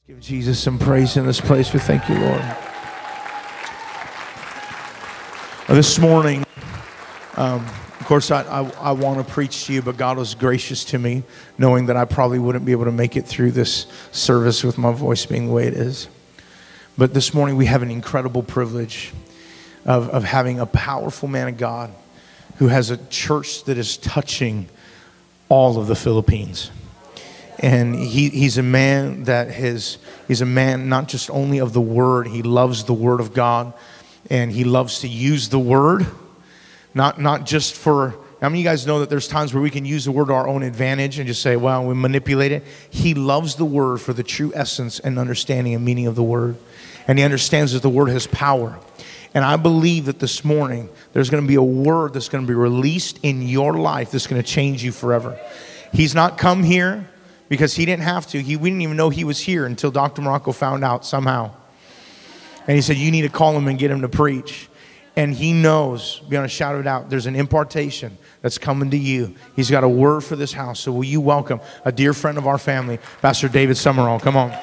Give Jesus some praise in this place. We thank you, Lord. This morning, of course, I want to preach to you, but God was gracious to me, knowing that I probably wouldn't be able to make it through this service with my voice being the way it is. But this morning, we have an incredible privilege of having a powerful man of God who has a church that is touching all of the Philippines. And he's a man he's a man not just only of the Word, he loves the Word of God, and he loves to use the Word, not just for, how many of you guys know that there's times where we can use the Word to our own advantage and just say, well, we manipulate it. He loves the Word for the true essence and understanding and meaning of the Word. And he understands that the Word has power. And I believe that this morning there's going to be a word that's going to be released in your life that's going to change you forever. He's not come here because he didn't have to. We didn't even know he was here until Dr. Morocco found out somehow. And he said, you need to call him and get him to preach. And he knows, beyond a shadow of a doubt, there's an impartation that's coming to you. He's got a word for this house. So will you welcome a dear friend of our family, Pastor David Sumrall. Come on.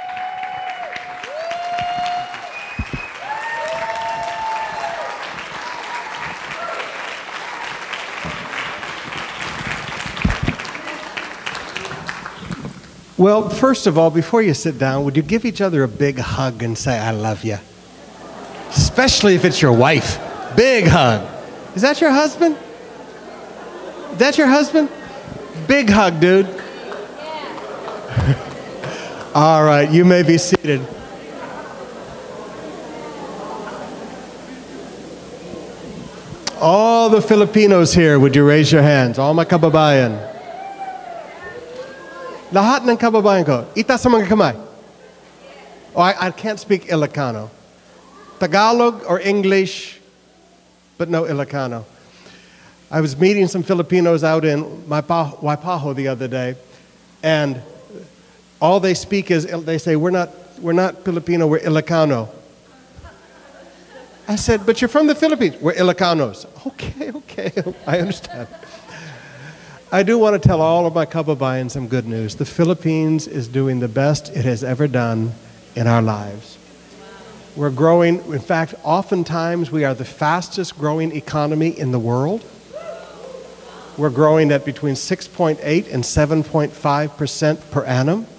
Well, first of all, before you sit down, would you give each other a big hug and say, I love you? Especially if it's your wife. Big hug. Is that your husband? Is that your husband? Big hug, dude. All right, you may be seated. All the Filipinos here, would you raise your hands? All my kababayan. Lahat ng kababayan ko, itaas ang mga kamay. Oh, I can't speak Ilocano. Tagalog or English, but no Ilocano. I was meeting some Filipinos out in Waipaho the other day, and all they speak is, they say, we're not Filipino, we're Ilocano. I said, but you're from the Philippines. We're Ilocanos. Okay, I understand. I do want to tell all of my kababayan some good news. The Philippines is doing the best it has ever done in our lives. We're growing. In fact, oftentimes we are the fastest growing economy in the world. We're growing at between 6.8 and 7.5% per annum.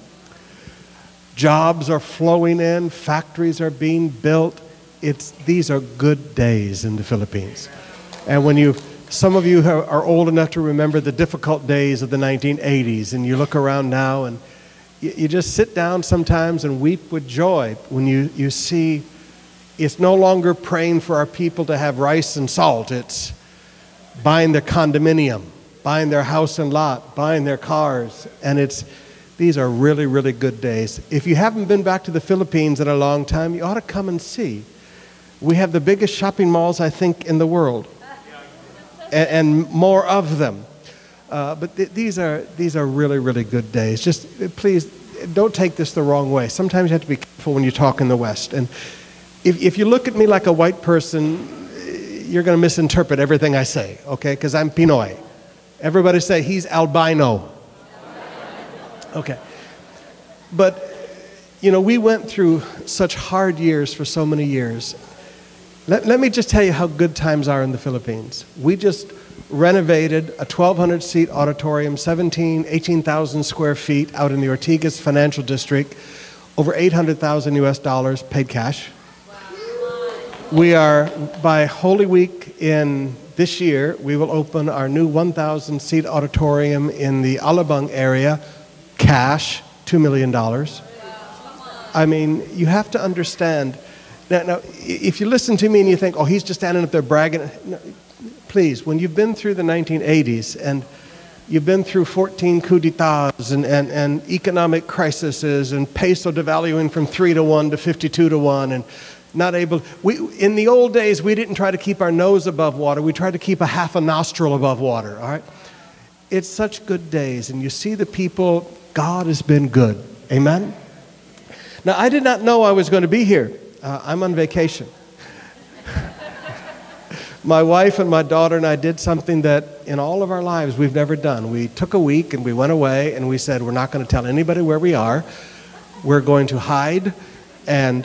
Jobs are flowing in. Factories are being built. These are good days in the Philippines. And some of you are old enough to remember the difficult days of the 1980s, and you look around now and you just sit down sometimes and weep with joy when you see it's no longer praying for our people to have rice and salt. It's buying their condominium, buying their house and lot, buying their cars, and these are really, really good days. If you haven't been back to the Philippines in a long time, you ought to come and see. We have the biggest shopping malls, I think, in the world. And more of them. But these are really, really good days. Just please don't take this the wrong way. Sometimes you have to be careful when you talk in the West. And if you look at me like a white person, you're going to misinterpret everything I say, okay? Because I'm Pinoy. Everybody say, he's albino. Okay. But, we went through such hard years for so many years. Let me just tell you how good times are in the Philippines. We just renovated a 1,200-seat auditorium, 18,000 square feet out in the Ortigas Financial District, over $800,000 US paid cash. We are, by Holy Week in this year, we will open our new 1,000-seat auditorium in the Alabang area, cash, $2 million. I mean, you have to understand. Now, if you listen to me and you think, oh, he's just standing up there bragging, no, please, when you've been through the 1980s and you've been through 14 coups d'etats and economic crises and peso devaluing from 3 to 1 to 52 to 1 and not able, in the old days, we didn't try to keep our nose above water. We tried to keep a half a nostril above water, all right? It's such good days, and you see the people, God has been good. Amen? Now, I did not know I was going to be here. I'm on vacation. My wife and my daughter and I did something that in all of our lives we've never done. We took a week and we went away and we said we're not going to tell anybody where we are. We're going to hide, and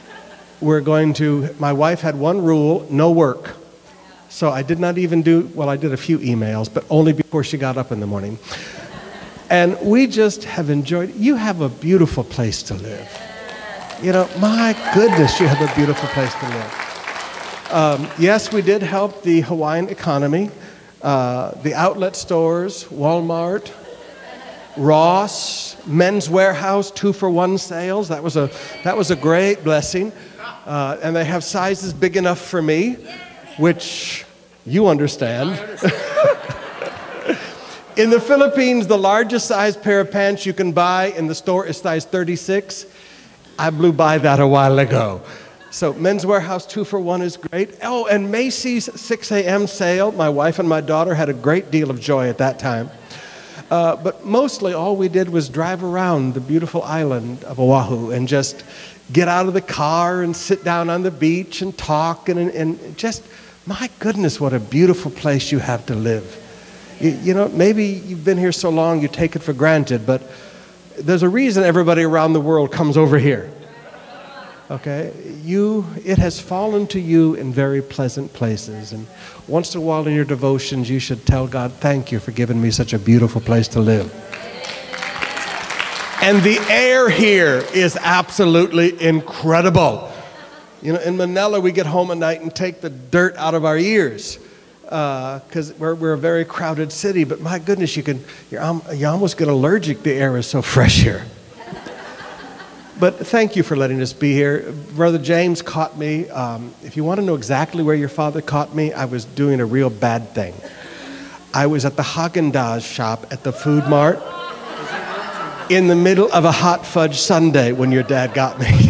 my wife had one rule: no work. So I did not even I did a few emails, but only before she got up in the morning. And we just have enjoyed. You have a beautiful place to live. You know, my goodness, you have a beautiful place to live. Yes, we did help the Hawaiian economy. The outlet stores, Walmart, Ross, Men's Warehouse, 2-for-1 sales. That was a great blessing. And they have sizes big enough for me, which you understand. In the Philippines, the largest size pair of pants you can buy in the store is size 36. I blew by that a while ago. So Men's Warehouse 2-for-1 is great. Oh, and Macy's 6 a.m. sale. My wife and my daughter had a great deal of joy at that time. But mostly all we did was drive around the beautiful island of Oahu and just get out of the car and sit down on the beach and talk and just, my goodness, what a beautiful place you have to live. You know, maybe you've been here so long you take it for granted, but there's a reason everybody around the world comes over here. Okay? It has fallen to you in very pleasant places. And once in a while in your devotions, you should tell God, thank you for giving me such a beautiful place to live. And the air here is absolutely incredible. You know, in Manila, we get home at night and take the dirt out of our ears because we're a very crowded city. But my goodness, you almost get allergic. The air is so fresh here. But thank you for letting us be here. Brother James caught me. If you want to know exactly where your father caught me, I was doing a real bad thing. I was at the Haagen-Dazs shop at the Food Mart in the middle of a hot fudge sundae when your dad got me.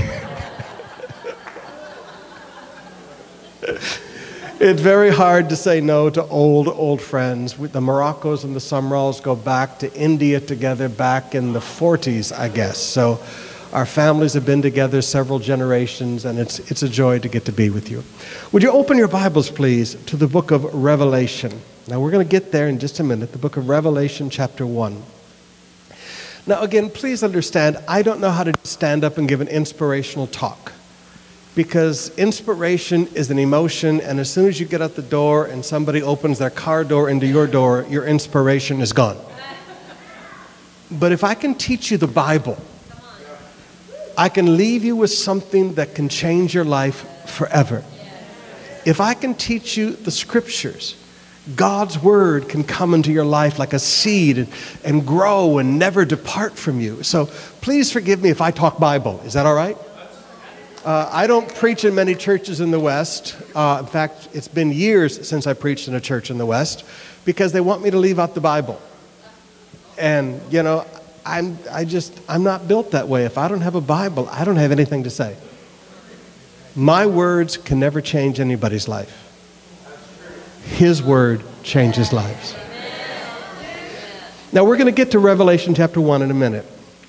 It's very hard to say no to old friends. The Maroccos and the Sumralls go back to India together back in the 40s, I guess. So our families have been together several generations, and it's a joy to get to be with you. Would you open your Bibles, please, to the book of Revelation? Now, we're going to get there in just a minute, the book of Revelation, chapter 1. Now, again, please understand, I don't know how to stand up and give an inspirational talk, because inspiration is an emotion, and as soon as you get out the door and somebody opens their car door into your door, your inspiration is gone. But if I can teach you the Bible, I can leave you with something that can change your life forever. If I can teach you the scriptures, God's word can come into your life like a seed and grow and never depart from you. So please forgive me if I talk Bible. Is that all right? I don't preach in many churches in the West. In fact, it's been years since I preached in a church in the West because they want me to leave out the Bible. And, you know, I'm not built that way. If I don't have a Bible, I don't have anything to say. My words can never change anybody's life. His word changes lives. Now we're going to get to Revelation chapter 1 in a minute.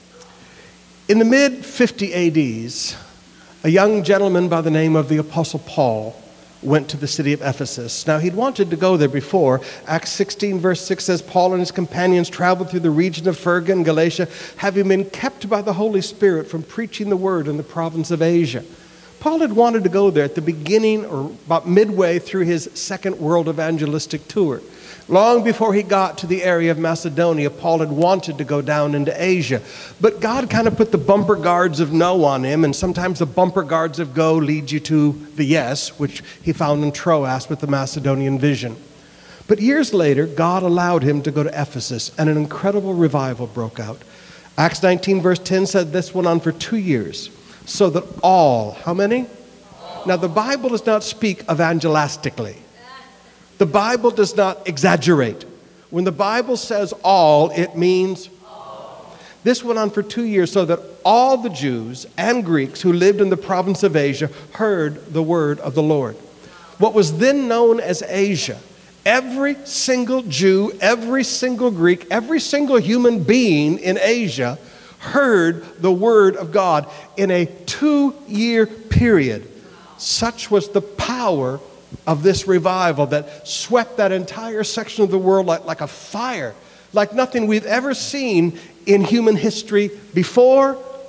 In the mid-50 ADs, a young gentleman by the name of the Apostle Paul went to the city of Ephesus. Now, he'd wanted to go there before. Acts 16, verse 6 says, Paul and his companions traveled through the region of Phrygia and Galatia, having been kept by the Holy Spirit from preaching the word in the province of Asia. Paul had wanted to go there at the beginning or about midway through his second world evangelistic tour. Long before he got to the area of Macedonia, Paul had wanted to go down into Asia. But God kind of put the bumper guards of no on him, and sometimes the bumper guards of go lead you to the yes, which he found in Troas with the Macedonian vision. But years later, God allowed him to go to Ephesus, and an incredible revival broke out. Acts 19, verse 10 said this went on for 2 years, so that all, how many? Now, the Bible does not speak evangelistically. The Bible does not exaggerate. When the Bible says all, it means all. This went on for 2 years so that all the Jews and Greeks who lived in the province of Asia heard the word of the Lord. What was then known as Asia, every single Jew, every single Greek, every single human being in Asia heard the word of God in a 2-year period. Such was the power of this revival that swept that entire section of the world like a fire, like nothing we've ever seen in human history before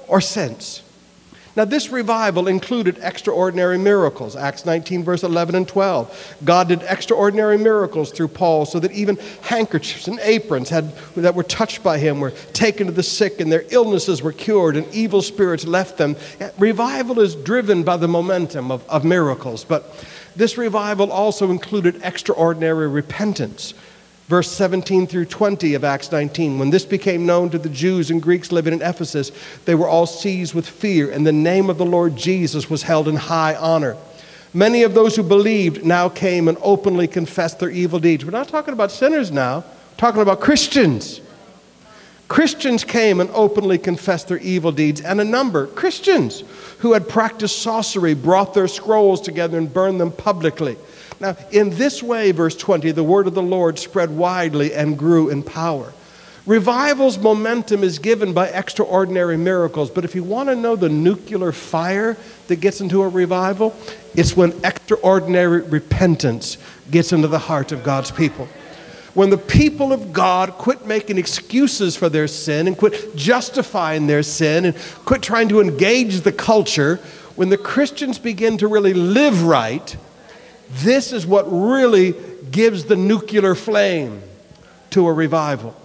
or since. Now, this revival included extraordinary miracles. Acts 19, verse 11 and 12. God did extraordinary miracles through Paul so that even handkerchiefs and aprons that were touched by him were taken to the sick and their illnesses were cured and evil spirits left them. Revival is driven by the momentum of miracles, but this revival also included extraordinary repentance. Verse 17 through 20 of Acts 19, when this became known to the Jews and Greeks living in Ephesus, they were all seized with fear, and the name of the Lord Jesus was held in high honor. Many of those who believed now came and openly confessed their evil deeds. We're not talking about sinners now, we're talking about Christians. Christians came and openly confessed their evil deeds, and a number, Christians, who had practiced sorcery, brought their scrolls together and burned them publicly. Now, in this way, verse 20, the word of the Lord spread widely and grew in power. Revival's momentum is given by extraordinary miracles, but if you want to know the nuclear fire that gets into a revival, it's when extraordinary repentance gets into the heart of God's people. When the people of God quit making excuses for their sin and quit justifying their sin and quit trying to engage the culture, when the Christians begin to really live right, this is what really gives the nuclear flame to a revival.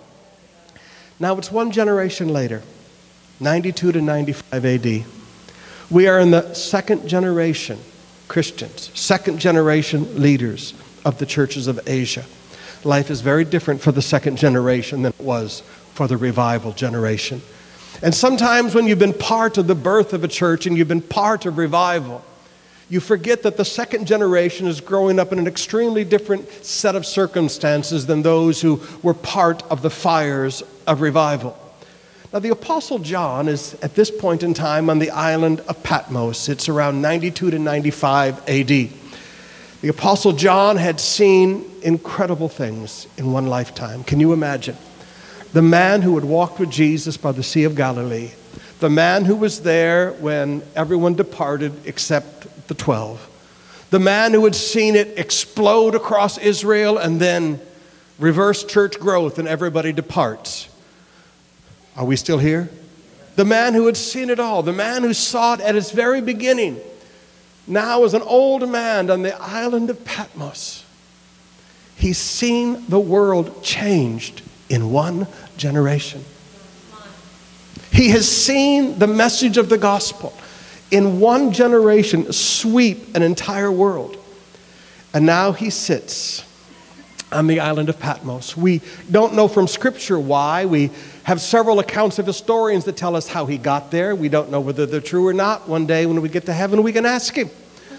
Now it's one generation later, 92 to 95 AD. We are in the second generation Christians, second generation leaders of the churches of Asia. Life is very different for the second generation than it was for the revival generation. And sometimes when you've been part of the birth of a church and you've been part of revival, you forget that the second generation is growing up in an extremely different set of circumstances than those who were part of the fires of revival. Now, the Apostle John is at this point in time on the island of Patmos. It's around 92 to 95 AD. The Apostle John had seen incredible things in one lifetime. Can you imagine? The man who had walked with Jesus by the Sea of Galilee, the man who was there when everyone departed except the 12. The man who had seen it explode across Israel and then reverse church growth and everybody departs. Are we still here? The man who had seen it all, the man who saw it at its very beginning, now as an old man on the island of Patmos. He's seen the world changed in one generation. He has seen the message of the gospel in one generation sweep an entire world. And now he sits on the island of Patmos. We don't know from Scripture why. We have several accounts of historians that tell us how he got there. We don't know whether they're true or not. One day when we get to heaven, we can ask him.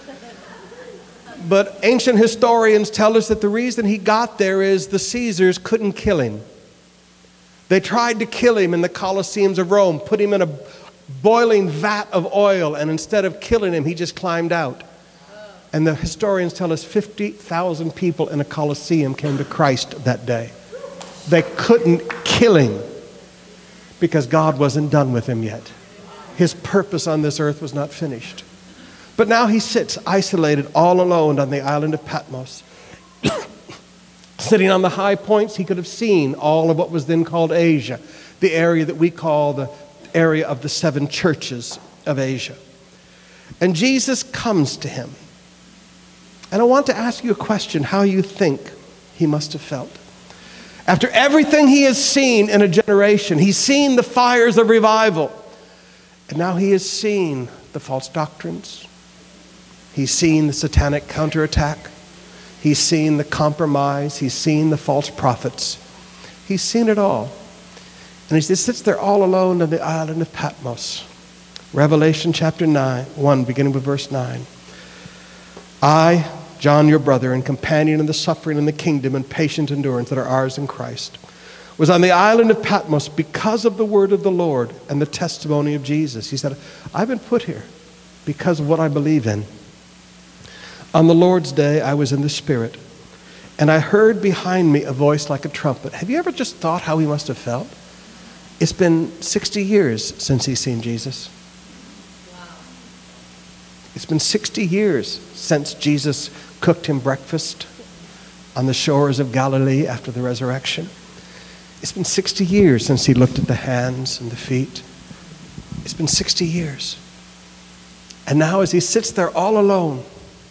But ancient historians tell us that the reason he got there is the Caesars couldn't kill him. They tried to kill him in the Colosseums of Rome, put him in a boiling vat of oil, and instead of killing him, he just climbed out. And the historians tell us 50,000 people in a Colosseum came to Christ that day. They couldn't kill him because God wasn't done with him yet. His purpose on this earth was not finished. But now he sits isolated, all alone on the island of Patmos. Sitting on the high points, he could have seen all of what was then called Asia, the area that we call the area of the seven churches of Asia. And Jesus comes to him. And I want to ask you a question, how you think he must have felt. After everything he has seen in a generation, he's seen the fires of revival. And now he has seen the false doctrines. He's seen the satanic counterattack. He's seen the compromise. He's seen the false prophets. He's seen it all. And he just sits there all alone on the island of Patmos. Revelation chapter 1, beginning with verse 9. I, John, your brother and companion in the suffering and the kingdom and patient endurance that are ours in Christ, was on the island of Patmos because of the word of the Lord and the testimony of Jesus. He said, I've been put here because of what I believe in. On the Lord's day, I was in the Spirit, and I heard behind me a voice like a trumpet. Have you ever just thought how he must have felt? It's been 60 years since he's seen Jesus. Wow. It's been 60 years since Jesus cooked him breakfast on the shores of Galilee after the resurrection. It's been 60 years since he looked at the hands and the feet. It's been 60 years. And now as he sits there all alone,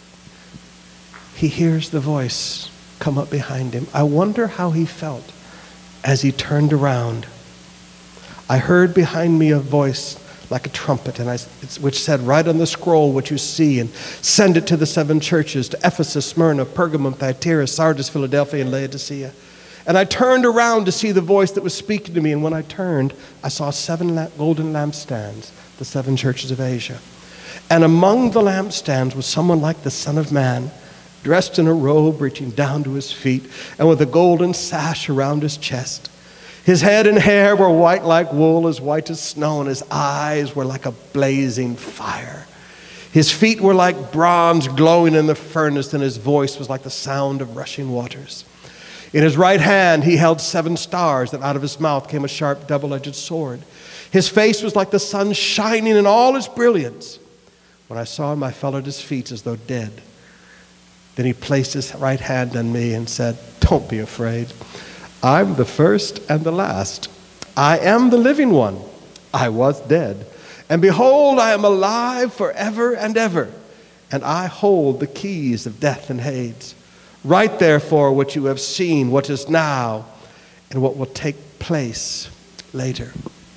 he hears the voice come up behind him. I wonder how he felt as he turned around. I heard behind me a voice like a trumpet, which said, write on the scroll what you see and send it to the 7 churches, to Ephesus, Smyrna, Pergamum, Thyatira, Sardis, Philadelphia, and Laodicea. And I turned around to see the voice that was speaking to me, and when I turned, I saw 7 golden lampstands, the 7 churches of Asia. And among the lampstands was someone like the Son of Man, dressed in a robe reaching down to his feet, and with a golden sash around his chest. His head and hair were white like wool, as white as snow, and his eyes were like a blazing fire. His feet were like bronze glowing in the furnace, and his voice was like the sound of rushing waters. In his right hand he held 7 stars, and out of his mouth came a sharp double-edged sword. His face was like the sun shining in all its brilliance. When I saw him, I fell at his feet as though dead. Then he placed his right hand on me and said, don't be afraid. I'm the first and the last. I am the living one. I was dead. And behold, I am alive forever and ever. And I hold the keys of death and Hades. Write therefore what you have seen, what is now, and what will take place later.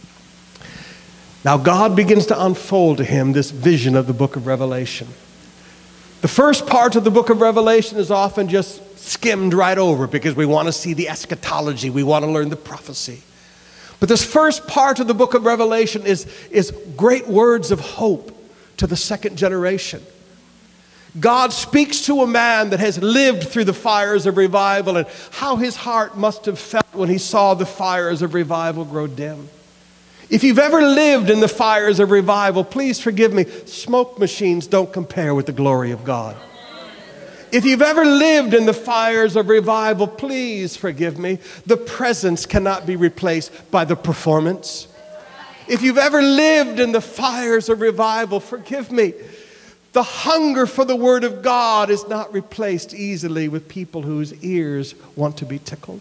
Now God begins to unfold to him this vision of the book of Revelation. The first part of the book of Revelation is often just skimmed right over because we want to see the eschatology. We want to learn the prophecy. But this first part of the book of Revelation is great words of hope to the second generation. God speaks to a man that has lived through the fires of revival and how his heart must have felt when he saw the fires of revival grow dim. If you've ever lived in the fires of revival, please forgive me, smoke machines don't compare with the glory of God. If you've ever lived in the fires of revival, please forgive me, the presence cannot be replaced by the performance. If you've ever lived in the fires of revival, forgive me, the hunger for the Word of God is not replaced easily with people whose ears want to be tickled.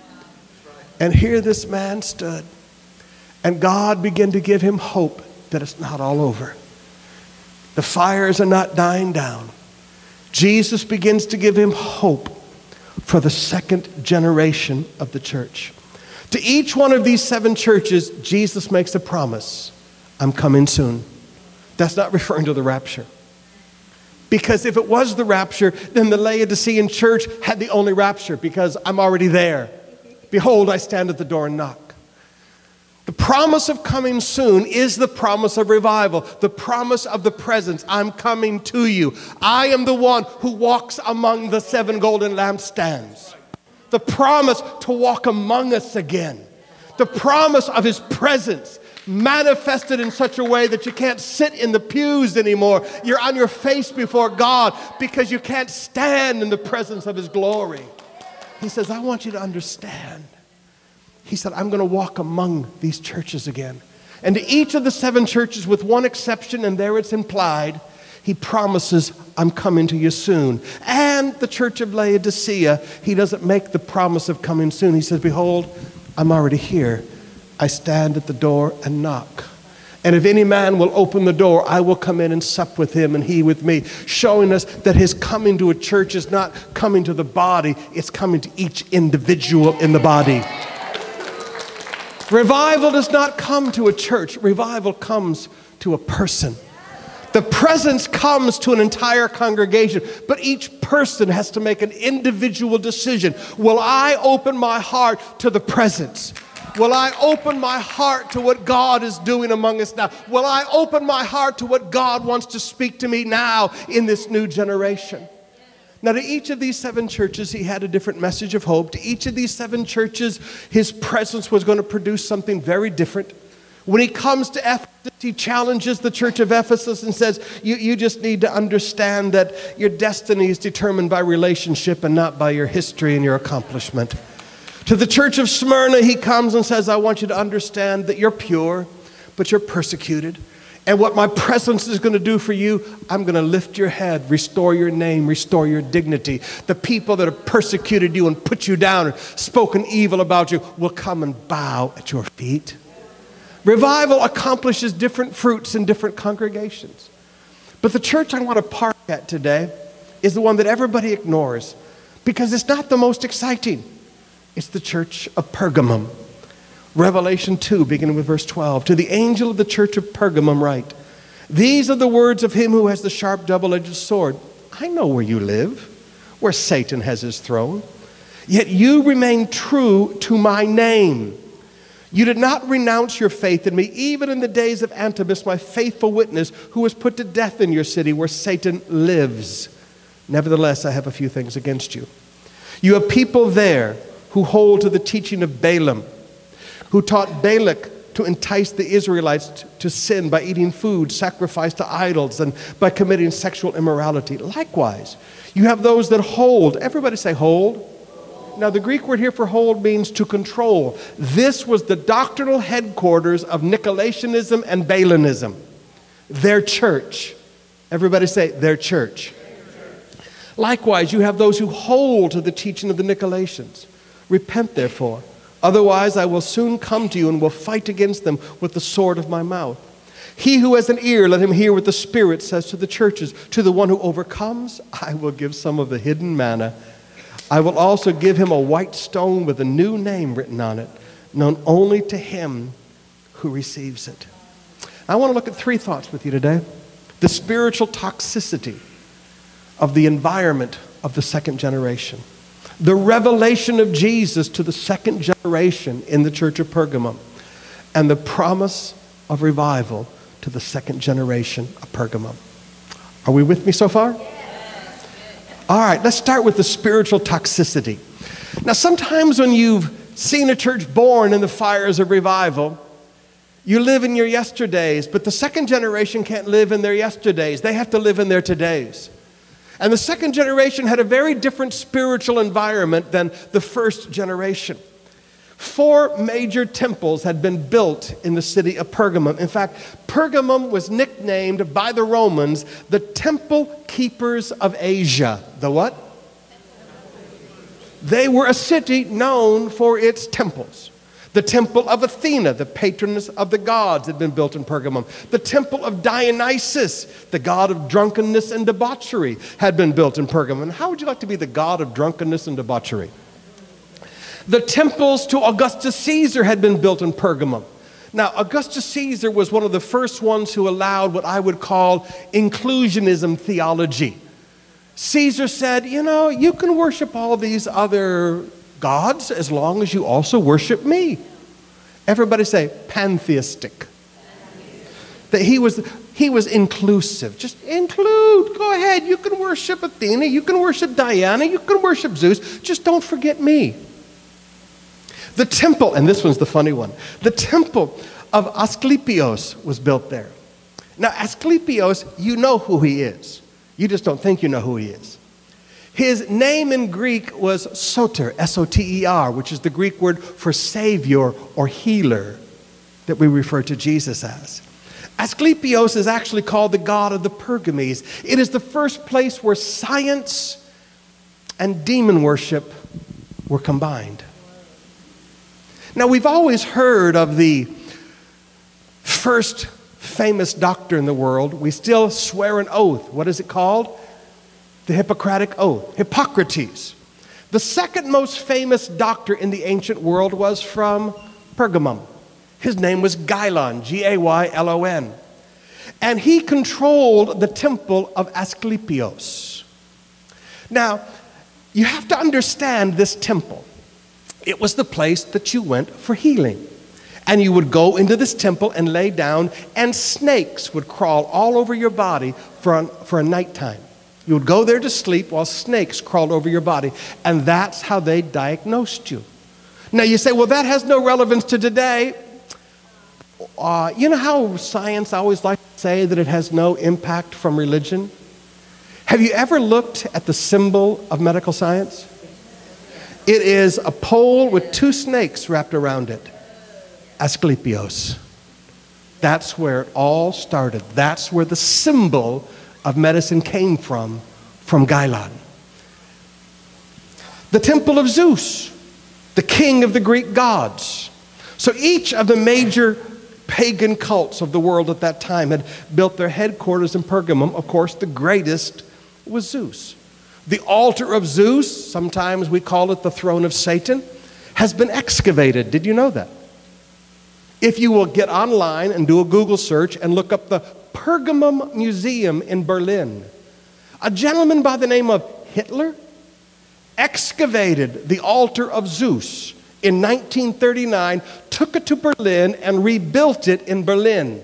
And here this man stood, and God began to give him hope that it's not all over. The fires are not dying down. Jesus begins to give him hope for the second generation of the church. To each one of these 7 churches, Jesus makes a promise. I'm coming soon. That's not referring to the rapture. Because if it was the rapture, then the Laodicean church had the only rapture because I'm already there. Behold, I stand at the door and knock. The promise of coming soon is the promise of revival, the promise of the presence. I'm coming to you. I am the one who walks among the 7 golden lampstands. The promise to walk among us again. The promise of his presence manifested in such a way that you can't sit in the pews anymore. You're on your face before God because you can't stand in the presence of his glory. He says, I want you to understand. He said, I'm going to walk among these churches again. And to each of the 7 churches, with one exception, and there it's implied, he promises, I'm coming to you soon. And the church of Laodicea, he doesn't make the promise of coming soon. He says, behold, I'm already here. I stand at the door and knock. And if any man will open the door, I will come in and sup with him and he with me, showing us that his coming to a church is not coming to the body, it's coming to each individual in the body. Revival does not come to a church. Revival comes to a person. The presence comes to an entire congregation, but each person has to make an individual decision. Will I open my heart to the presence? Will I open my heart to what God is doing among us now? Will I open my heart to what God wants to speak to me now in this new generation? Now, to each of these 7 churches, he had a different message of hope. To each of these 7 churches, his presence was going to produce something very different. When he comes to Ephesus, he challenges the church of Ephesus and says, you just need to understand that your destiny is determined by relationship and not by your history and your accomplishment. To the church of Smyrna, he comes and says, I want you to understand that you're pure, but you're persecuted. And what my presence is going to do for you, I'm going to lift your head, restore your name, restore your dignity. The people that have persecuted you and put you down and spoken evil about you will come and bow at your feet. Revival accomplishes different fruits in different congregations. But the church I want to park at today is the one that everybody ignores because it's not the most exciting. It's the church of Pergamum. Revelation 2, beginning with verse 12. To the angel of the church of Pergamum write, these are the words of him who has the sharp double-edged sword. I know where you live, where Satan has his throne. Yet you remain true to my name. You did not renounce your faith in me, even in the days of Antipas, my faithful witness, who was put to death in your city where Satan lives. Nevertheless, I have a few things against you. You have people there who hold to the teaching of Balaam, who taught Balak to entice the Israelites to sin by eating food sacrificed to idols and by committing sexual immorality. Likewise, you have those that hold. Everybody say hold. Now, the Greek word here for hold means to control. This was the doctrinal headquarters of Nicolaitanism and Balaamism. Their church. Everybody say, their church. Likewise, you have those who hold to the teaching of the Nicolaitans. Repent, therefore. Otherwise, I will soon come to you and will fight against them with the sword of my mouth. He who has an ear, let him hear what the Spirit says to the churches. To the one who overcomes, I will give some of the hidden manna. I will also give him a white stone with a new name written on it, known only to him who receives it. I want to look at three thoughts with you today. The spiritual toxicity of the environment of the second generation. The revelation of Jesus to the second generation in the church of Pergamum. And the promise of revival to the second generation of Pergamum. Are we with me so far? All right, let's start with the spiritual toxicity. Now, sometimes when you've seen a church born in the fires of revival, you live in your yesterdays, but the second generation can't live in their yesterdays. They have to live in their todays. And the second generation had a very different spiritual environment than the first generation. 4 major temples had been built in the city of Pergamum. In fact, Pergamum was nicknamed by the Romans the Temple Keepers of Asia. The what? They were a city known for its temples. The temple of Athena, the patroness of the gods, had been built in Pergamum. The temple of Dionysus, the god of drunkenness and debauchery, had been built in Pergamum. How would you like to be the god of drunkenness and debauchery? The temples to Augustus Caesar had been built in Pergamum. Now, Augustus Caesar was one of the first ones who allowed what I would call inclusionism theology. Caesar said, you know, you can worship all these other gods as long as you also worship me. Everybody say pantheistic. That he was inclusive. Just include. Go ahead. You can worship Athena. You can worship Diana. You can worship Zeus. Just don't forget me. The temple, and this one's the funny one, the temple of Asclepios was built there. Now, Asclepios, you know who he is. You just don't think you know who he is. His name in Greek was Soter, S-O-T-E-R, which is the Greek word for savior or healer that we refer to Jesus as. Asclepios is actually called the god of the Pergames. It is the first place where science and demon worship were combined. Now, we've always heard of the first famous doctor in the world. We still swear an oath. What is it called? The Hippocratic Oath. Hippocrates. The second most famous doctor in the ancient world was from Pergamum. His name was Gylon, G-A-Y-L-O-N. And he controlled the temple of Asclepios. Now, you have to understand this temple. It was the place that you went for healing. And you would go into this temple and lay down, and snakes would crawl all over your body for a nighttime. You would go there to sleep while snakes crawled over your body. And that's how they diagnosed you. Now you say, well, that has no relevance to today. You know how science always likes to say that it has no impact from religion? Have you ever looked at the symbol of medical science? It is a pole with 2 snakes wrapped around it. Asclepios. That's where it all started. That's where the symbol of medicine came from Gylon. The temple of Zeus, the king of the Greek gods. So each of the major pagan cults of the world at that time had built their headquarters in Pergamum. Of course, the greatest was Zeus. The altar of Zeus, sometimes we call it the throne of Satan, has been excavated. Did you know that? If you will get online and do a Google search and look up the Pergamum Museum in Berlin, a gentleman by the name of Hitler excavated the altar of Zeus in 1939, took it to Berlin, and rebuilt it in Berlin.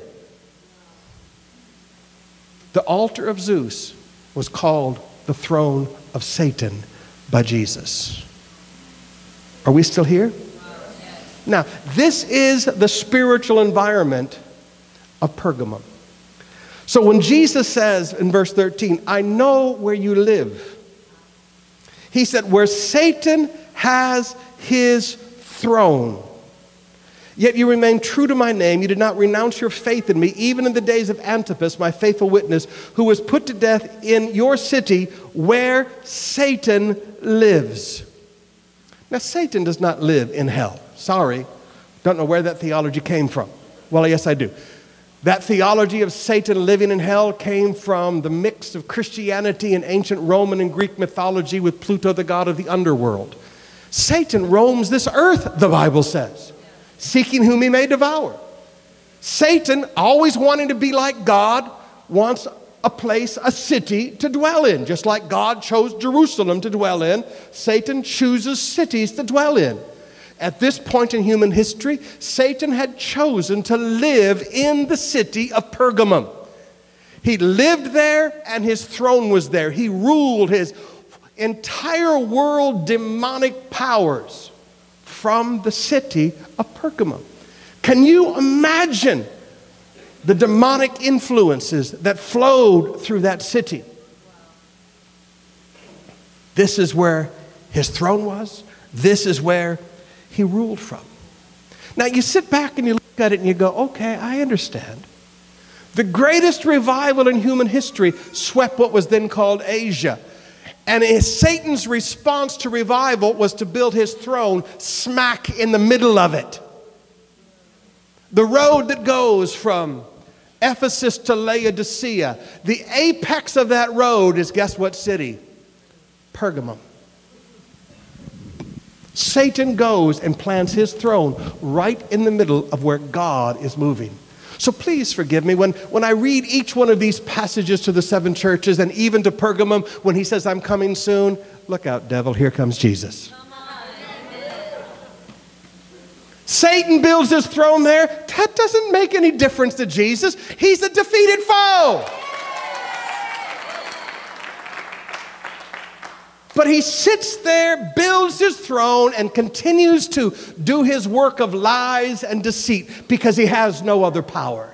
The altar of Zeus was called the throne of Satan by Jesus. Are we still here? Now, this is the spiritual environment of Pergamum. So when Jesus says in verse 13, I know where you live, he said, where Satan has his throne, yet you remain true to my name. You did not renounce your faith in me, even in the days of Antipas, my faithful witness, who was put to death in your city where Satan lives. Now, Satan does not live in hell. Sorry, don't know where that theology came from. Well, yes, I do. That theology of Satan living in hell came from the mix of Christianity and ancient Roman and Greek mythology with Pluto, the god of the underworld. Satan roams this earth, the Bible says, seeking whom he may devour. Satan, always wanting to be like God, wants a place, a city to dwell in. Just like God chose Jerusalem to dwell in, Satan chooses cities to dwell in. At this point in human history, Satan had chosen to live in the city of Pergamum. He lived there and his throne was there. He ruled his entire world demonic powers from the city of Pergamum. Can you imagine the demonic influences that flowed through that city? This is where his throne was. This is where he ruled from. Now you sit back and you look at it and you go, okay, I understand. The greatest revival in human history swept what was then called Asia. And Satan's response to revival was to build his throne smack in the middle of it. The road that goes from Ephesus to Laodicea, the apex of that road is, guess what city? Pergamum. Satan goes and plants his throne right in the middle of where God is moving. So please forgive me when I read each one of these passages to the 7 churches and even to Pergamum when he says, I'm coming soon. Look out, devil, here comes Jesus. Satan builds his throne there. That doesn't make any difference to Jesus. He's a defeated foe. But he sits there, builds his throne, and continues to do his work of lies and deceit because he has no other power.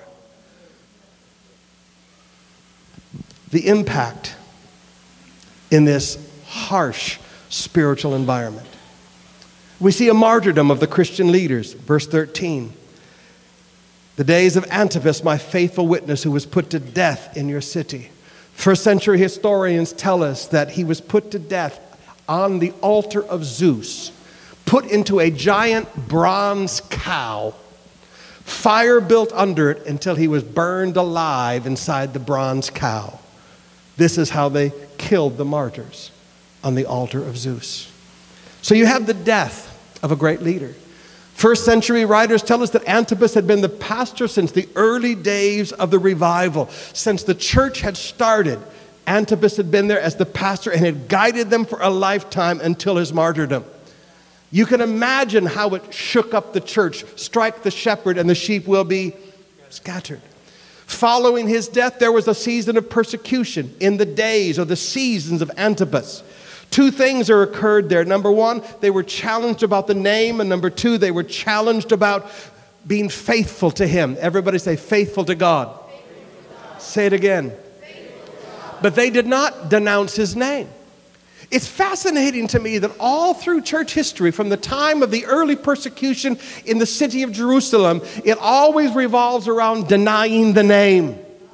The impact in this harsh spiritual environment. We see a martyrdom of the Christian leaders. Verse 13. The days of Antipas, my faithful witness, who was put to death in your city. First century historians tell us that he was put to death on the altar of Zeus, put into a giant bronze cow, fire built under it until he was burned alive inside the bronze cow. This is how they killed the martyrs, on the altar of Zeus. So you have the death of a great leader. First century writers tell us that Antipas had been the pastor since the early days of the revival. Since the church had started, Antipas had been there as the pastor and had guided them for a lifetime until his martyrdom. You can imagine how it shook up the church. Strike the shepherd and the sheep will be scattered. Following his death, there was a season of persecution in the days or the seasons of Antipas. 2 things are occurred there. Number 1, they were challenged about the name. And number 2, they were challenged about being faithful to him. Everybody say faithful to God. Faithful to God. Say it again. But they did not denounce his name. It's fascinating to me that all through church history, from the time of the early persecution in the city of Jerusalem, it always revolves around denying the name.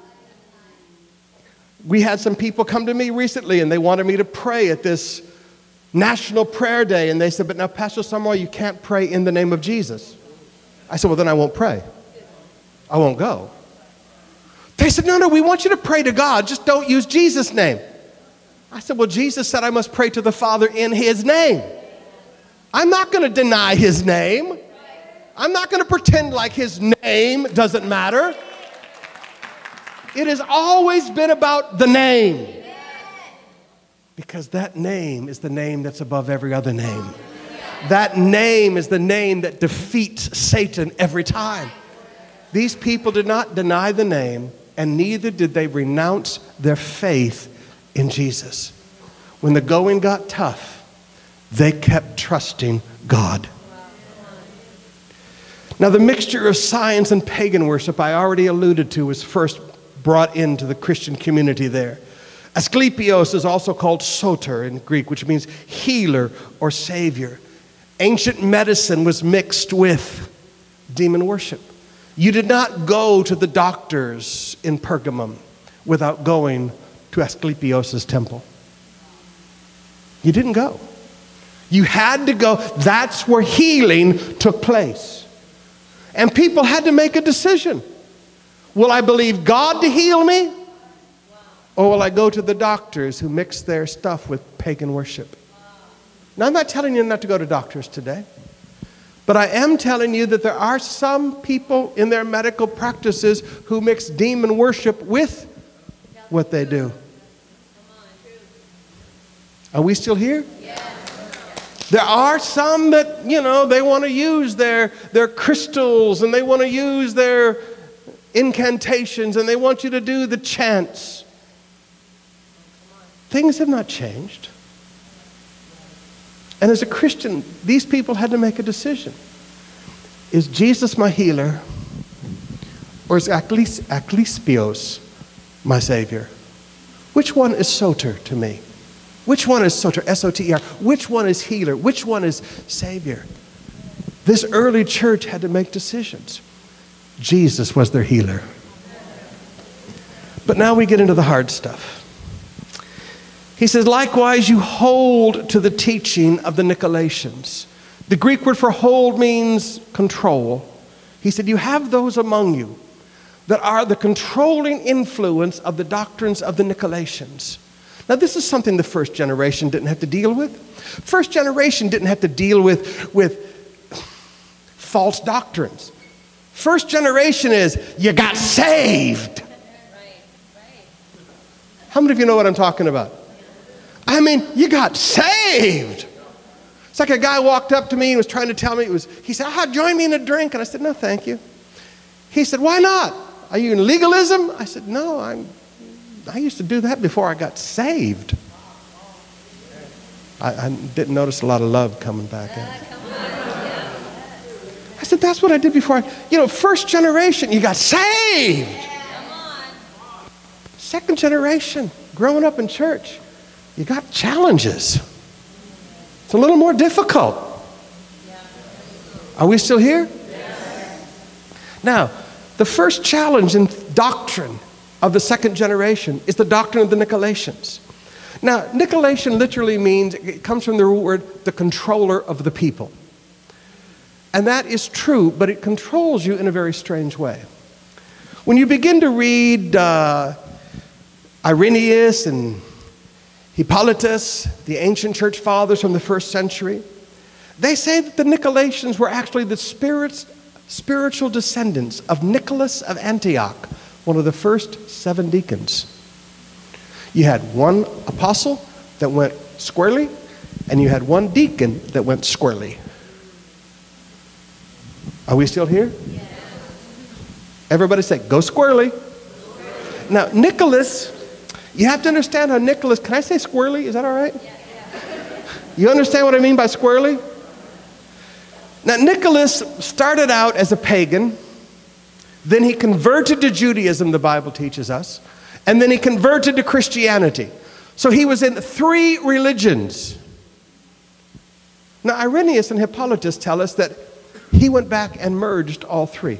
We had some people come to me recently and they wanted me to pray at this National Prayer Day. And they said, but now, Pastor Sumrall, you can't pray in the name of Jesus. I said, well, then I won't pray. I won't go. They said, no, we want you to pray to God. Just don't use Jesus' name. I said, well, Jesus said I must pray to the Father in his name. I'm not going to deny his name. I'm not going to pretend like his name doesn't matter. It has always been about the name. Because that name is the name that's above every other name. That name is the name that defeats Satan every time. These people did not deny the name, and neither did they renounce their faith in Jesus. When the going got tough, they kept trusting God. Now, the mixture of science and pagan worship I already alluded to was first brought into the Christian community there. Asclepios is also called soter in Greek, which means healer or savior. Ancient medicine was mixed with demon worship. You did not go to the doctors in Pergamum without going to Asclepios' temple. You didn't go. You had to go. That's where healing took place. And people had to make a decision. Will I believe God to heal me? Or will I go to the doctors who mix their stuff with pagan worship? Now, I'm not telling you not to go to doctors today. But I am telling you that there are some people in their medical practices who mix demon worship with what they do. Are we still here? There are some that, they want to use their crystals and they want to use their incantations and they want you to do the chants. Things have not changed. And as a Christian, these people had to make a decision. Is Jesus my healer? Or is Asclepios my Savior? Which one is soter to me? Which one is soter, S-O-T-E-R? Which one is healer? Which one is Savior? This early church had to make decisions. Jesus was their healer. But now we get into the hard stuff. He says, likewise, you hold to the teaching of the Nicolaitans. The Greek word for hold means control. He said, you have those among you that are the controlling influence of the doctrines of the Nicolaitans. Now, this is something the first generation didn't have to deal with. First generation didn't have to deal with false doctrines. First generation is, you got saved. How many of you know what I'm talking about? I mean, you got saved. It's like a guy walked up to me and was trying to tell me, he said, join me in a drink. And I said, no, thank you. He said, why not? Are you in legalism? I said, no, I used to do that before I got saved. I didn't notice a lot of love coming back in. I said, that's what I did before first generation, you got saved. Second generation, growing up in church, you got challenges. It's a little more difficult. Are we still here? Now, the first challenge in doctrine of the second generation is the doctrine of the Nicolaitans. Now, Nicolaitan literally means, it comes from the root word, the controller of the people. And that is true, but it controls you in a very strange way. When you begin to read Irenaeus and Hippolytus, the ancient church fathers from the first century, they say that the Nicolaitans were actually the spiritual descendants of Nicholas of Antioch, one of the first 7 deacons. You had one apostle that went squarely, and you had one deacon that went squarely. Are we still here? Yes. Everybody say, go squarely. Now, Nicholas, you have to understand how Nicholas, can I say squirrely? Is that all right? Yeah. You understand what I mean by squirrely? Now, Nicholas started out as a pagan. Then he converted to Judaism, the Bible teaches us. And then he converted to Christianity. So he was in 3 religions. Now, Irenaeus and Hippolytus tell us that he went back and merged all 3.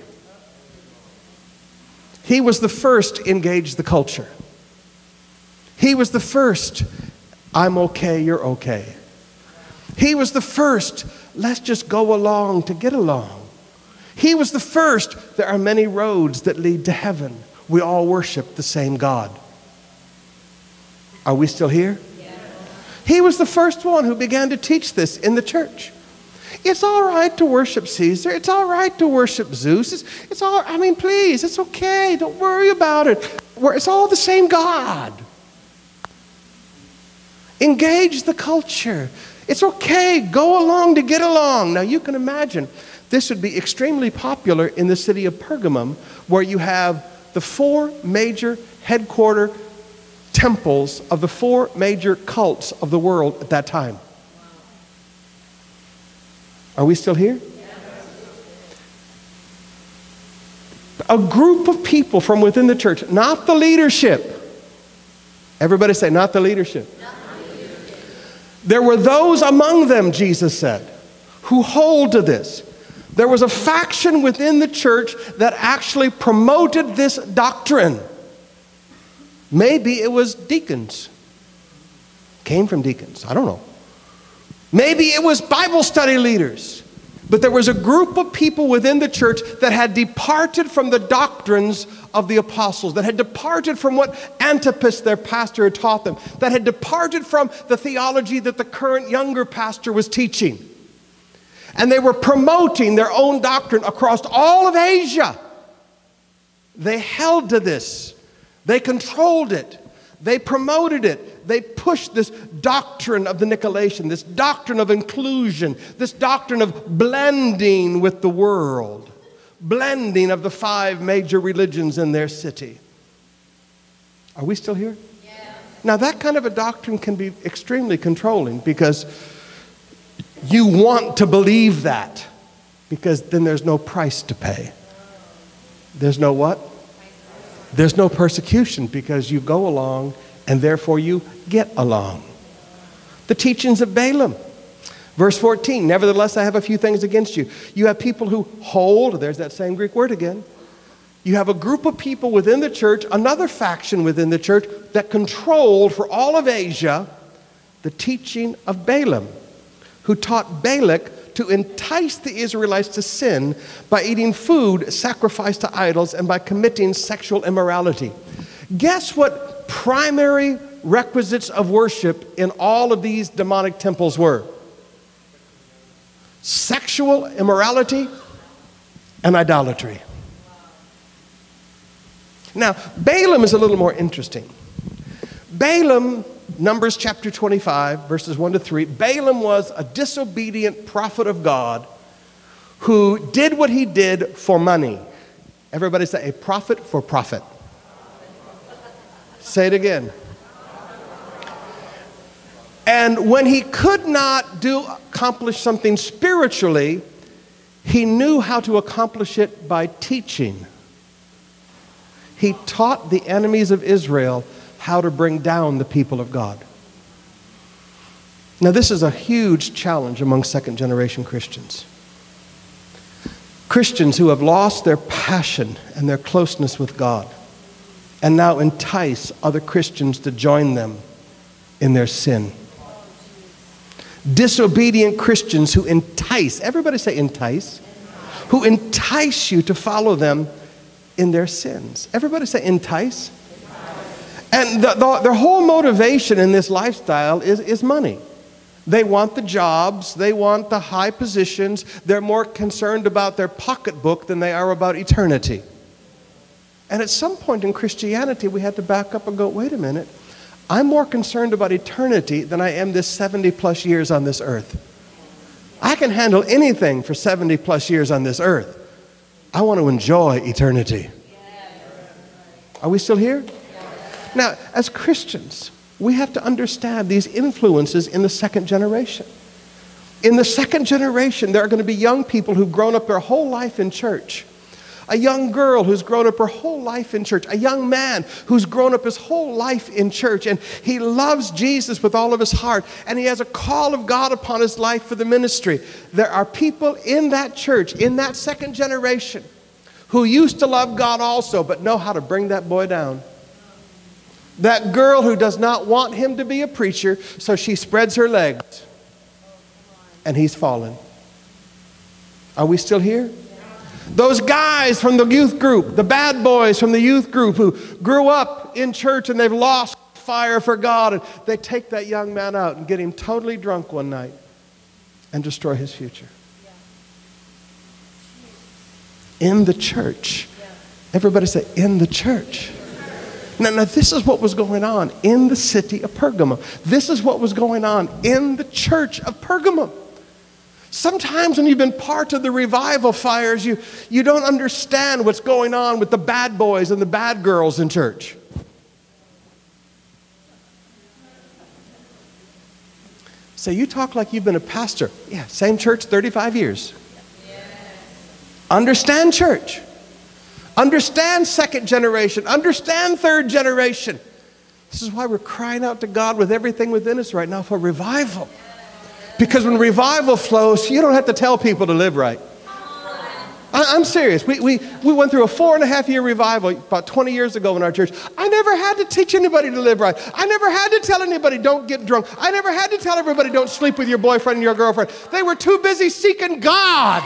He was the first to engage the culture. He was the first, I'm okay, you're okay. He was the first, let's just go along to get along. He was the first. There are many roads that lead to heaven. We all worship the same God. Are we still here? Yes. He was the first one who began to teach this in the church. It's all right to worship Caesar. It's all right to worship Zeus. Please, it's okay. Don't worry about it. It's all the same God. Engage the culture. It's okay. Go along to get along. Now you can imagine this would be extremely popular in the city of Pergamum, where you have the 4 major headquarter temples of the 4 major cults of the world at that time. Are we still here? A group of people from within the church, not the leadership. Everybody say, not the leadership. There were those among them, Jesus said, who hold to this. There was a faction within the church that actually promoted this doctrine. Maybe it was deacons. Came from deacons. I don't know. Maybe it was Bible study leaders. But there was a group of people within the church that had departed from the doctrines of the apostles, that had departed from what Antipas, their pastor, had taught them, that had departed from the theology that the current younger pastor was teaching. And they were promoting their own doctrine across all of Asia. They held to this. They controlled it. They promoted it. They pushed this doctrine of the Nicolaitan, this doctrine of inclusion, this doctrine of blending with the world, blending of the 5 major religions in their city. Are we still here? Yeah. Now that kind of a doctrine can be extremely controlling, because you want to believe that, because then there's no price to pay. There's no what? There's no persecution, because you go along and therefore you get along. The teachings of Balaam. Verse 14, nevertheless, I have a few things against you. You have people who hold, there's that same Greek word again. You have a group of people within the church, another faction within the church, that controlled for all of Asia the teaching of Balaam, who taught Balak to entice the Israelites to sin by eating food sacrificed to idols and by committing sexual immorality. Guess what primary requisites of worship in all of these demonic temples were? Sexual immorality and idolatry. Now, Balaam is a little more interesting. Balaam, Numbers chapter 25, verses 1 to 3, Balaam was a disobedient prophet of God who did what he did for money. Everybody say, a prophet for profit. Say it again. And when he could not accomplish something spiritually, he knew how to accomplish it by teaching. He taught the enemies of Israel how to bring down the people of God. Now, this is a huge challenge among second-generation Christians. Christians who have lost their passion and their closeness with God and now entice other Christians to join them in their sin. Disobedient Christians who entice, everybody say entice, who entice you to follow them in their sins. Everybody say entice. And their whole motivation in this lifestyle is money. They want the jobs, they want the high positions, they're more concerned about their pocketbook than they are about eternity. And at some point in Christianity, we had to back up and go, wait a minute, I'm more concerned about eternity than I am this 70 plus years on this earth. I can handle anything for 70 plus years on this earth. I want to enjoy eternity. Are we still here? Now, as Christians, we have to understand these influences in the second generation. In the second generation, there are going to be young people who've grown up their whole life in church. A young girl who's grown up her whole life in church. A young man who's grown up his whole life in church. And he loves Jesus with all of his heart. And he has a call of God upon his life for the ministry. There are people in that church, in that second generation, who used to love God also, but know how to bring that boy down. That girl who does not want him to be a preacher, so she spreads her legs. And he's fallen. Are we still here? Those guys from the youth group, the bad boys from the youth group who grew up in church and they've lost fire for God, and they take that young man out and get him totally drunk one night and destroy his future. In the church. Everybody say, in the church. Now, this is what was going on in the city of Pergamum. This is what was going on in the church of Pergamum. Sometimes when you've been part of the revival fires, you don't understand what's going on with the bad boys and the bad girls in church. So you talk like you've been a pastor. Yeah, same church, 35 years. Understand church. Understand second generation. Understand third generation. This is why we're crying out to God with everything within us right now for revival. Because when revival flows, you don't have to tell people to live right. I'm serious. We went through a 4.5-year revival about 20 years ago in our church. I never had to teach anybody to live right. I never had to tell anybody don't get drunk. I never had to tell everybody don't sleep with your boyfriend and your girlfriend. They were too busy seeking God.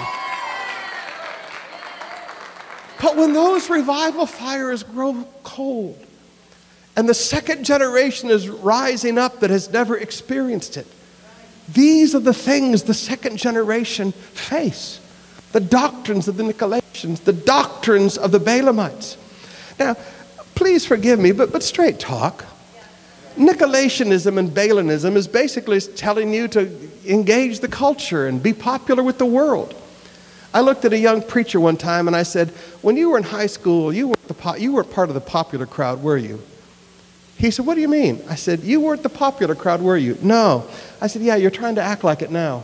But when those revival fires grow cold and the second generation is rising up that has never experienced it, these are the things the second generation face. The doctrines of the Nicolaitans, the doctrines of the Balaamites. Now, please forgive me, but straight talk. Nicolaitanism and Balaamism is basically telling you to engage the culture and be popular with the world. I looked at a young preacher one time and I said, when you were in high school, you weren't part of the popular crowd, were you? He said, what do you mean? I said, you weren't the popular crowd, were you? No. I said, yeah, you're trying to act like it now.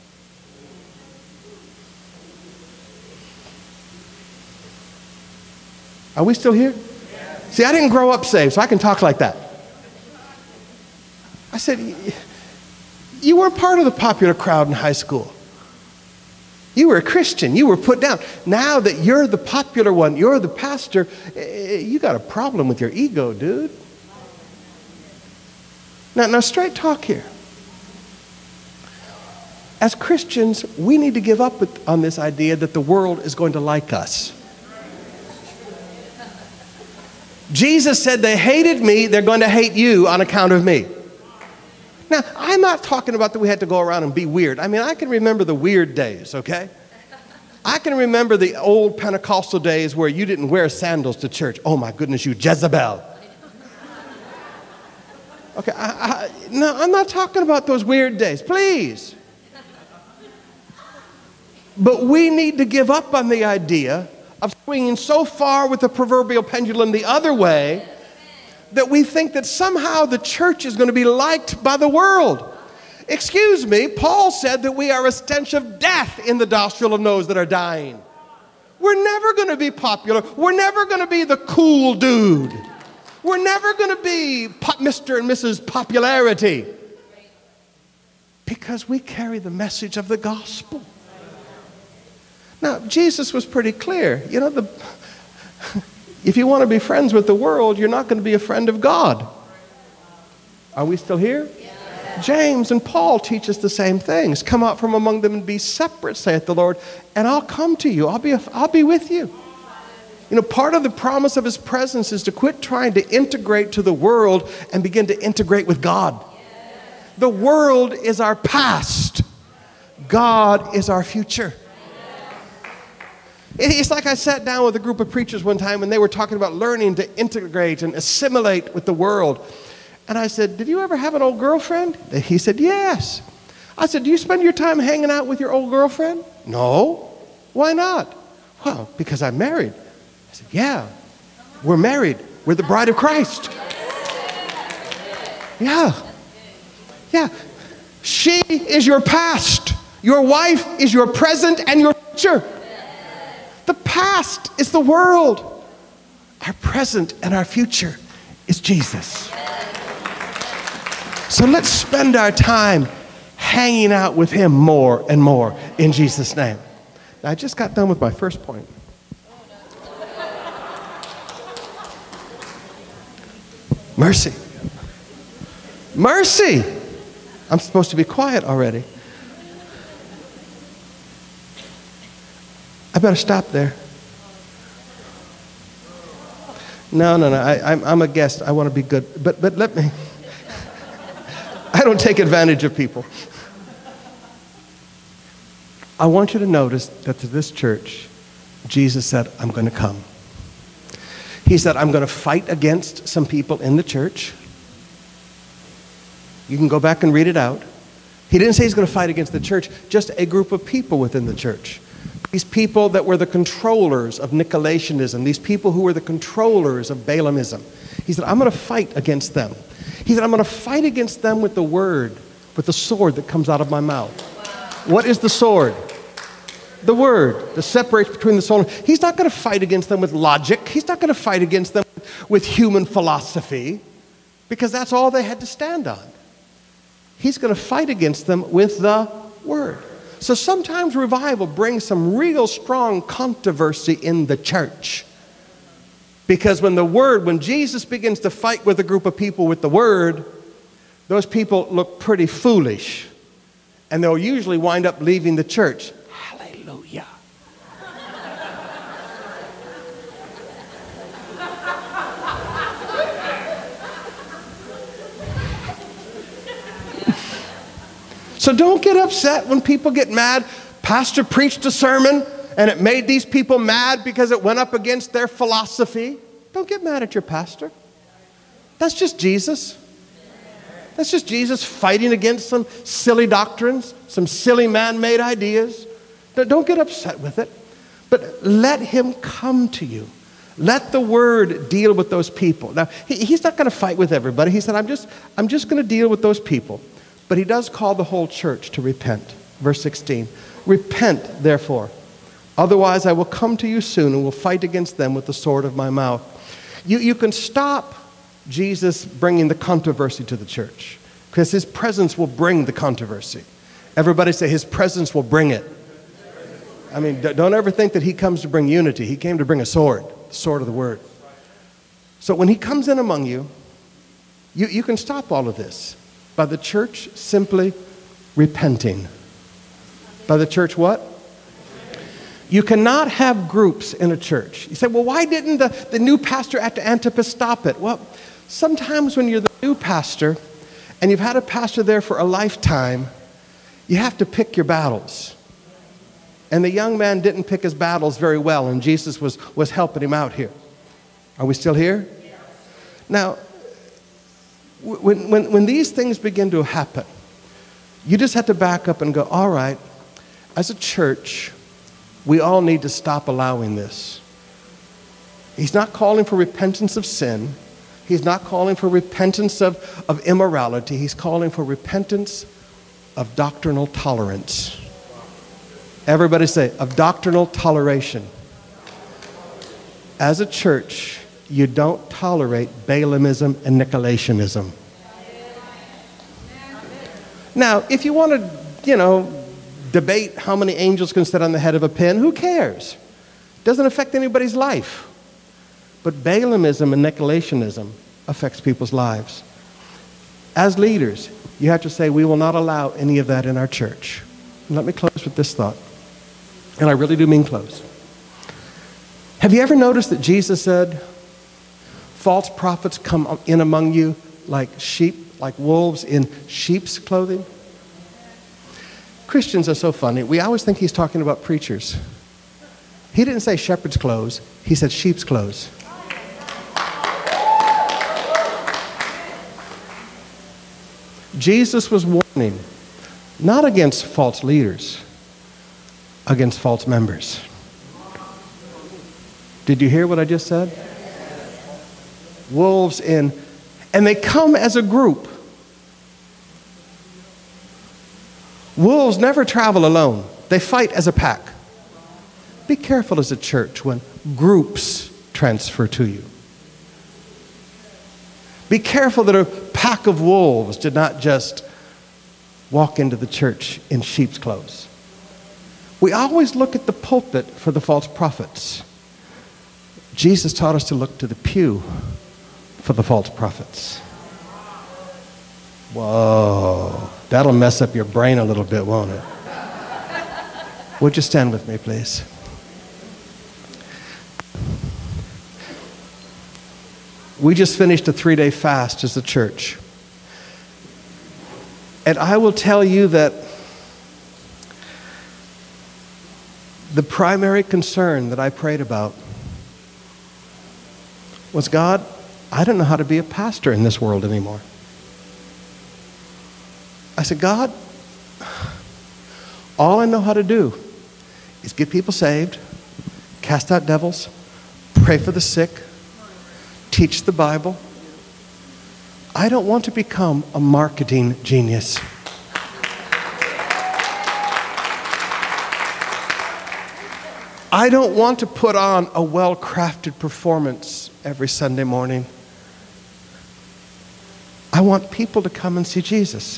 Are we still here? Yeah. See, I didn't grow up saved, so I can talk like that. I said, you were part of the popular crowd in high school. You were a Christian. You were put down. Now that you're the popular one, you're the pastor, you got a problem with your ego, dude. Now straight talk here. As Christians, we need to give up on this idea that the world is going to like us. Jesus said they hated me, they're going to hate you on account of me. Now, I'm not talking about that we had to go around and be weird. I mean, I can remember the weird days, okay? I can remember the old Pentecostal days where you didn't wear sandals to church. Oh my goodness, you Jezebel. Okay, no, I'm not talking about those weird days, please. But we need to give up on the idea of swinging so far with the proverbial pendulum the other way that we think that somehow the church is going to be liked by the world. Excuse me, Paul said that we are a stench of death in the nostril of those that are dying. We're never going to be popular. We're never going to be the cool dude. We're never going to be Mr. and Mrs. Popularity. Because we carry the message of the gospel. Now, Jesus was pretty clear. You know, if you want to be friends with the world, you're not going to be a friend of God. Are we still here? Yeah. James and Paul teach us the same things. Come out from among them and be separate, saith the Lord, and I'll come to you. I'll be with you. You know, part of the promise of his presence is to quit trying to integrate to the world and begin to integrate with God. The world is our past. God is our future. It's like I sat down with a group of preachers one time and they were talking about learning to integrate and assimilate with the world. And I said, did you ever have an old girlfriend? He said, yes. I said, do you spend your time hanging out with your old girlfriend? No. Why not? Well, because I'm married. I said, yeah, we're married. We're the bride of Christ. Yeah. Yeah. She is your past. Your wife is your present and your future. The past is the world. Our present and our future is Jesus. So let's spend our time hanging out with him more and more in Jesus' name. Now, I just got done with my first point. Mercy. Mercy. I'm supposed to be quiet already. better stop there. No, I'm a guest. I want to be good. But let me. I don't take advantage of people. I want you to notice that to this church, Jesus said, I'm going to come. He said, I'm going to fight against some people in the church. You can go back and read it out. He didn't say he's going to fight against the church, just a group of people within the church. These people that were the controllers of Nicolaitanism, these people who were the controllers of Balaamism. He said, I'm going to fight against them. He said, I'm going to fight against them with the word, with the sword that comes out of my mouth. What is the sword? The word that separates between the soul and... He's not going to fight against them with logic. He's not going to fight against them with human philosophy, because that's all they had to stand on. He's going to fight against them with the word. So sometimes revival brings some real strong controversy in the church. Because when Jesus begins to fight with a group of people with the word, those people look pretty foolish. And they'll usually wind up leaving the church. Hallelujah. So don't get upset when people get mad. Pastor preached a sermon and it made these people mad because it went up against their philosophy. Don't get mad at your pastor. That's just Jesus. That's just Jesus fighting against some silly doctrines, some silly man-made ideas. Don't get upset with it. But let him come to you. Let the word deal with those people. Now, he's not going to fight with everybody. He said, I'm just going to deal with those people. But he does call the whole church to repent. Verse 16, repent, therefore. Otherwise, I will come to you soon and will fight against them with the sword of my mouth. You can stop Jesus bringing the controversy to the church, because his presence will bring the controversy. Everybody say, his presence will bring it. I mean, don't ever think that he comes to bring unity. He came to bring a sword, the sword of the word. So when he comes in among you, you can stop all of this by the church simply repenting. By the church what? You cannot have groups in a church. You say, well, why didn't the new pastor at Antipas stop it? Well, sometimes when you're the new pastor and you've had a pastor there for a lifetime, you have to pick your battles. And the young man didn't pick his battles very well, and Jesus was helping him out here. Are we still here? Now, when these things begin to happen, you just have to back up and go, all right, as a church, we all need to stop allowing this. He's not calling for repentance of sin. He's not calling for repentance of immorality. He's calling for repentance of doctrinal tolerance. Everybody say, of doctrinal toleration. As a church, you don't tolerate Balaamism and Nicolaitanism. Now, if you want to, debate how many angels can sit on the head of a pin, who cares? Doesn't affect anybody's life. But Balaamism and Nicolaitanism affects people's lives. As leaders, you have to say, we will not allow any of that in our church. And let me close with this thought. And I really do mean close. Have you ever noticed that Jesus said, false prophets come in among you like sheep, like wolves in sheep's clothing? Christians are so funny. We always think he's talking about preachers. He didn't say shepherd's clothes. He said sheep's clothes. Jesus was warning, not against false leaders, against false members. Did you hear what I just said? Wolves in, and they come as a group. Wolves never travel alone. They fight as a pack. Be careful as a church when groups transfer to you. Be careful that a pack of wolves did not just walk into the church in sheep's clothes. We always look at the pulpit for the false prophets. Jesus taught us to look to the pew for the false prophets. Whoa, that'll mess up your brain a little bit, won't it? Would you stand with me, please? We just finished a 3-day fast as a church. And I will tell you that the primary concern that I prayed about was, God, I don't know how to be a pastor in this world anymore. I said, God, all I know how to do is get people saved, cast out devils, pray for the sick, teach the Bible. I don't want to become a marketing genius. I don't want to put on a well-crafted performance every Sunday morning. I want people to come and see Jesus.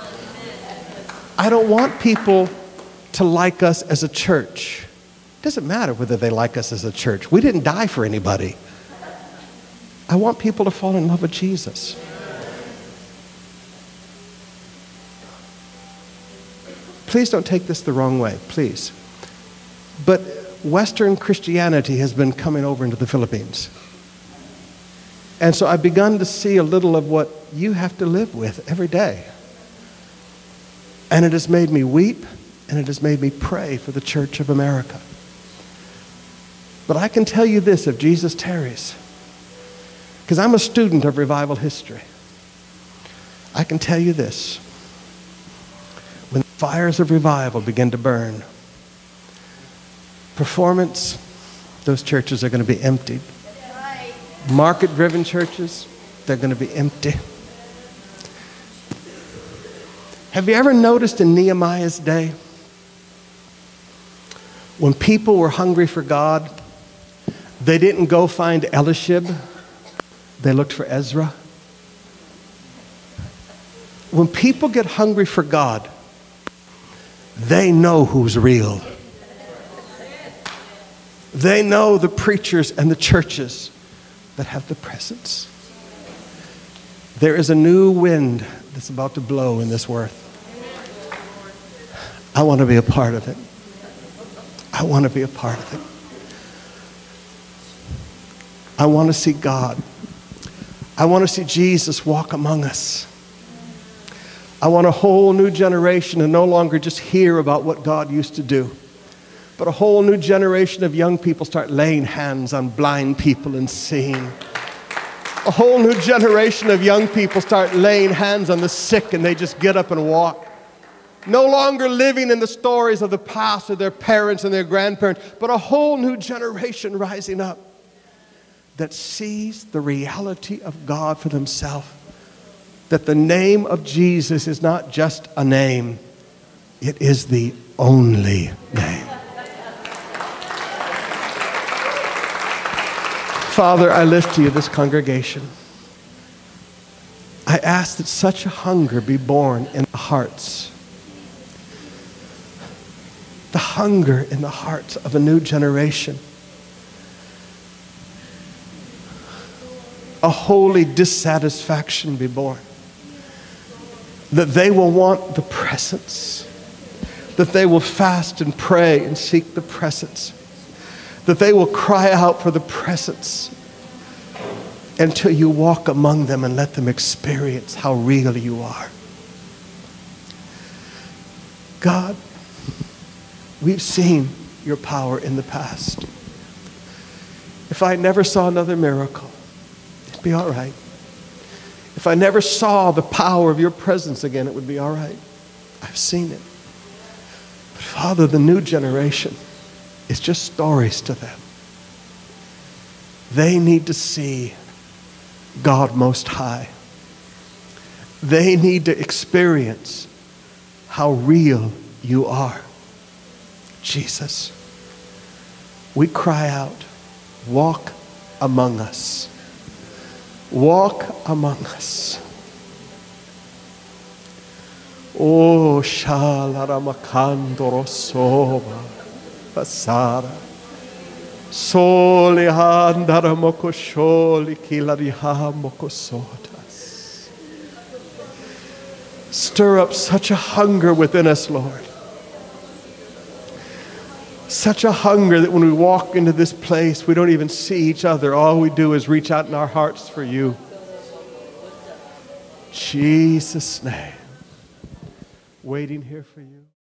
I don't want people to like us as a church. It doesn't matter whether they like us as a church. We didn't die for anybody. I want people to fall in love with Jesus. Please don't take this the wrong way, please. But Western Christianity has been coming over into the Philippines. And so I've begun to see a little of what you have to live with every day. And it has made me weep, and it has made me pray for the Church of America. But I can tell you this, if Jesus tarries, because I'm a student of revival history, I can tell you this. When the fires of revival begin to burn, performance, those churches are going to be emptied. Market-driven churches, they're going to be empty. Have you ever noticed in Nehemiah's day, when people were hungry for God, they didn't go find Eliashib, they looked for Ezra? When people get hungry for God, they know who's real. They know the preachers and the churches that have the presence. There is a new wind that's about to blow in this earth. I want to be a part of it. I want to be a part of it. I want to see God. I want to see Jesus walk among us. I want a whole new generation to no longer just hear about what God used to do, but a whole new generation of young people start laying hands on blind people and seeing. A whole new generation of young people start laying hands on the sick and they just get up and walk. No longer living in the stories of the past of their parents and their grandparents, but a whole new generation rising up that sees the reality of God for themselves. That the name of Jesus is not just a name, it is the only name. Father, I lift to you this congregation. I ask that such a hunger be born in the hearts. The hunger in the hearts of a new generation. A holy dissatisfaction be born. That they will want the presence. That they will fast and pray and seek the presence. That they will cry out for the presence until you walk among them and let them experience how real you are. God, we've seen your power in the past. If I never saw another miracle, it'd be all right. If I never saw the power of your presence again, it would be all right. I've seen it. But Father, the new generation, it's just stories to them. They need to see God Most High. They need to experience how real you are. Jesus, we cry out, walk among us. Walk among us. Oh, shalaramakandoro soba. Pasara. Soli handara mokosholi kilariha mokosotas. Stir up such a hunger within us, Lord. such a hunger that when we walk into this place, we don't even see each other. All we do is reach out in our hearts for you. Jesus' name. Waiting here for you.